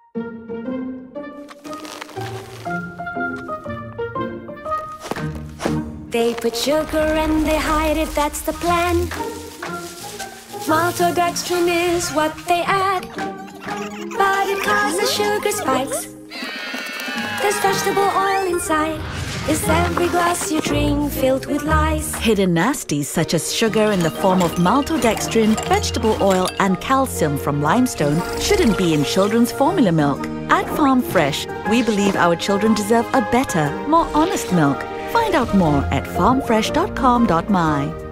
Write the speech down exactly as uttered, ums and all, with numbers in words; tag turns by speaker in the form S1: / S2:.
S1: They put sugar and they hide it, that's the plan. Maltodextrin is what they add, but it causes sugar spikes. There's vegetable oil inside. Is every glass you drink filled with lies?
S2: Hidden nasties such as sugar in the form of maltodextrin, vegetable oil and calcium from limestone shouldn't be in children's formula milk. At Farm Fresh, we believe our children deserve a better, more honest milk. Find out more at farm fresh dot com dot my.